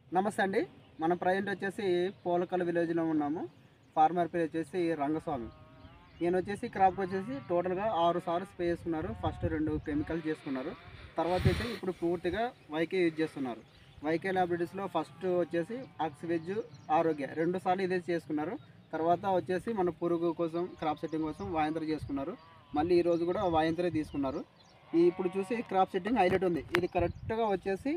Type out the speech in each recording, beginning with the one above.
నమస్తే అండి. మనం ప్రజెంట్ వచ్చేసి పోలకల్ విలేజ్లో ఉన్నాము. ఫార్మర్ పేరు వచ్చేసి రంగస్వామి. ఈయన వచ్చేసి క్రాప్ వచ్చేసి టోటల్గా 6 సార్లు స్ప్రే చేసుకున్నారు. ఫస్ట్ 2 కెమికల్ చేసుకున్నారు. తర్వాత అయితే ఇప్పుడు పూర్తిగా వైకే యూజ్ చేస్తున్నారు. వైకే ల్యాబొరేటరీస్లో ఫస్ట్ వచ్చేసి ఆక్సివెజ్, ఆరోగ్య 2 సార్లు ఇదే చేసుకున్నారు. తర్వాత వచ్చేసి మన పురుగు కోసం క్రాప్ సెట్టింగ్ కోసం వాయంత్ర చేసుకున్నారు. మళ్ళీ ఈరోజు కూడా వాయంత్రే తీసుకున్నారు. ఇప్పుడు చూసి క్రాప్ సెట్టింగ్ హైలైట్ ఉంది. ఇది కరెక్ట్గా వచ్చేసి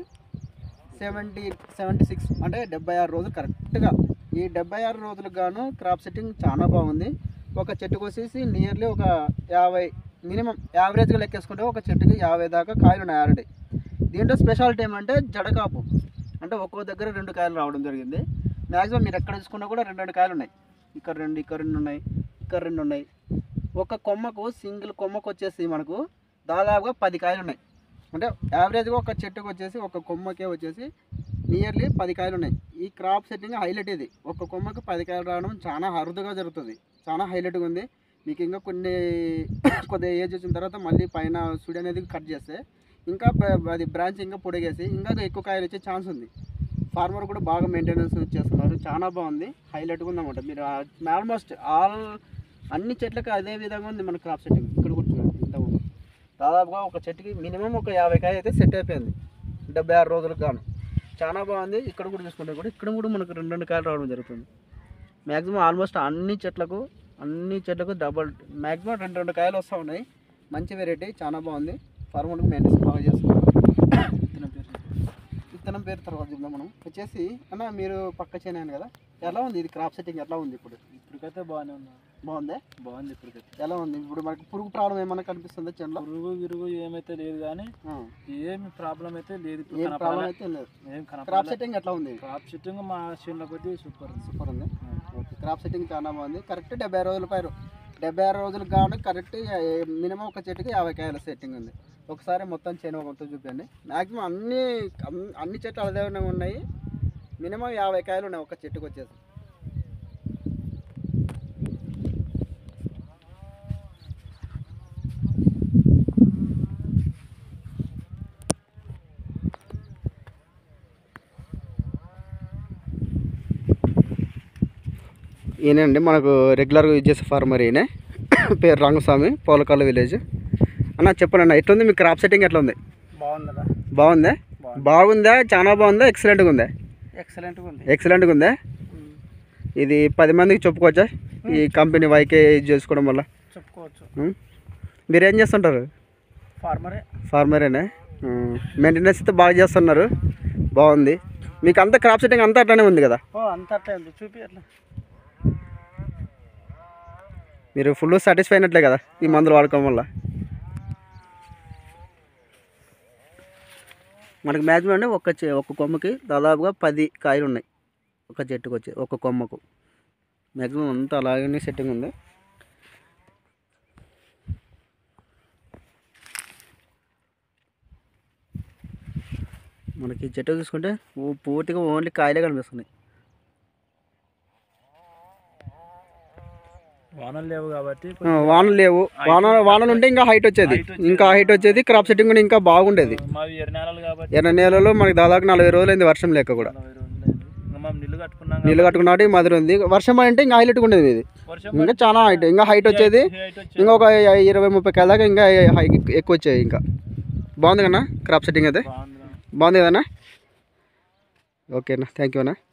76 అంటే 76 రోజులు కరెక్ట్గా. ఈ 76 రోజులకు గాను క్రాప్ సెట్టింగ్ చాలా బాగుంది. ఒక చెట్టుకు వచ్చేసి నియర్లీ ఒక 50 మినిమం యావరేజ్గా లెక్కేసుకుంటే ఒక చెట్టుకి 50 దాకా కాయలు ఉన్నాయి ఆల్రెడీ. దీంట్లో స్పెషాలిటీ ఏమంటే జడకాపు, అంటే ఒక్కో దగ్గర 2 కాయలు రావడం జరిగింది. మ్యాక్సిమం మీరు ఎక్కడ చూసుకున్నా కూడా 2 కాయలు ఉన్నాయి. ఇక్కడ 2 ఉన్నాయి, ఇక్కడ 2 ఉన్నాయి. ఒక కొమ్మకు సింగిల్ కొమ్మకు వచ్చేసి మనకు దాదాపుగా 10 కాయలు ఉన్నాయి. అంటే యావరేజ్గా ఒక చెట్టుకు వచ్చేసి ఒక కొమ్మకే వచ్చేసి నియర్లీ 10 కాయలు ఉన్నాయి. ఈ క్రాప్ సెట్టింగ్ హైలైట్ ఇది. ఒక కొమ్మకు 10 కాయలు రావడం చాలా అరుదుగా జరుగుతుంది. చాలా హైలైట్గా ఉంది. మీకు ఇంకా కొద్దిగా ఏజ్ వచ్చిన తర్వాత మళ్ళీ పైన సుడి అనేది కట్ చేస్తే ఇంకా అది బ్రాంచ్ ఇంకా పొడిగేసి ఇంకా ఎక్కువ కాయలు వచ్చే ఛాన్స్ ఉంది. ఫార్మర్ కూడా బాగా మెయింటెనెన్స్ చేస్తున్నారు. చాలా బాగుంది, హైలైట్గా ఉందన్నమాట. మీరు ఆల్మోస్ట్ అన్ని చెట్లకు అదే విధంగా ఉంది మన క్రాప్ సెట్టింగ్. ఇక్కడ కూర్చున్నారు ఇంత దాదాపుగా ఒక చెట్టుకి మినిమం ఒక 50 కాయ అయితే సెట్ అయిపోయింది 76 రోజులకు గాను. చాలా బాగుంది. ఇక్కడ కూడా చూసుకుంటే కూడా ఇక్కడ కూడా మనకు 2 కాయలు రావడం జరుగుతుంది. మ్యాక్సిమం ఆల్మోస్ట్ అన్ని చెట్లకు డబల్ మ్యాక్సిమం 2 కాయలు వస్తూ ఉన్నాయి. మంచి వెరైటీ, చాలా బాగుంది. ఫార్మర్కి మెయింటెనెన్స్ బాగా చేస్తున్నారు. విత్తనం పేరు తర్వాత చూద్దాం. మనం వచ్చేసి అన్న మీరు పక్క చేయను కదా, ఎలా ఉంది ఇది క్రాప్ సెట్టింగ్ ఎలా ఉంది? ఇప్పటికైతే బాగానే ఉంది. బాగుంది ఇప్పటికైతే. ఎలా ఉంది ఇప్పుడు? మనకి పురుగు ప్రాబ్లం ఏమైనా కనిపిస్తుందా? చెట్ల పురుగు ఏమైతే లేదు, కానీ ఏమి ప్రాబ్లం అయితే లేదు. ప్రాబ్లం అయితే లేదు. క్రాప్ సెట్టింగ్ ఎట్లా ఉంది? క్రాప్ సెట్టింగ్ మా చేనులో కొద్ది సూపర్ ఉంది. ఓకే, క్రాప్ సెట్టింగ్ చాలా బాగుంది. కరెక్ట్ 70 రోజుల పైరు 76 రోజులకు కావాలి. కరెక్ట్ మినిమం ఒక చెట్టుకి 50 కాయల సెట్టింగ్ ఉంది. ఒకసారి మొత్తం చేను మొత్తం చూపించండి. మ్యాక్సిమం అన్ని చెట్లు అదే ఉన్నాయి. మినిమం 50 కాయలు ఉన్నాయి ఒక చెట్టుకు వచ్చేసి. ఈయనండి మనకు రెగ్యులర్గా యూజ్ చేసే ఫార్మర్. ఈయన పేరు రంగస్వామి, పోలకల్ విలేజ్. అన్న చెప్పండి అన్న, ఎట్లుంది మీ క్రాప్ సెట్టింగ్? ఎట్లా ఉంది? బాగుందా? చాలా బాగుందా? ఎక్సలెంట్గా ఉందా? ఎక్సలెంట్గా ఉందా? ఇది 10 మందికి చెప్పుకోవచ్చా ఈ కంపెనీ వైకే యూజ్ చేసుకోవడం వల్ల? చెప్పుకోవచ్చు. మీరు ఏం చేస్తుంటారు? ఫార్మరేనా? మెయింటెనెన్స్ అయితే బాగా చేస్తున్నారు. బాగుంది. మీకు అంతా క్రాప్ సెట్టింగ్ అంతా అట్లానే ఉంది కదా? అంతా అట్లే ఉంది. చూపి అట్లా మీరు ఫుల్ సాటిస్ఫై అయినట్లే కదా ఈ మందులు వాడుకోవడం వల్ల? మనకు మ్యాక్సిమం అంటే ఒక కొమ్మకి దాదాపుగా 10 కాయలు ఉన్నాయి ఒక చెట్టుకు వచ్చి ఒక కొమ్మకు. మ్యాక్సిమం అంతా అలాగే సెట్టింగ్ ఉంది. మనకి చెట్టు చూసుకుంటే పూర్తిగా ఓన్లీ కాయలే కనిపిస్తున్నాయి. వానలు లేవు. వానలు ఉంటే ఇంకా హైట్ వచ్చేది. క్రాప్ సెట్టింగ్ కూడా ఇంకా బాగుండేది. ఎర్ర నేలలో మనకి దాదాపు 40 రోజులైంది వర్షం లేక కూడా. నీళ్ళు కట్టుకున్నట్టు మధుర ఉంది. వర్షం అంటే ఇంకా హైలైట్గా ఉండేది. ఇది ఇంకా చాలా హైట్ వచ్చేది. ఇంకా ఒక 20-30 కాయల దాకా ఇంకా ఎక్కువ వచ్చాయి. ఇంకా బాగుంది కన్నా క్రాప్ సెట్టింగ్ అయితే. బాగుంది కదన్నా? ఓకే అన్న, థ్యాంక్ యూ అన్న.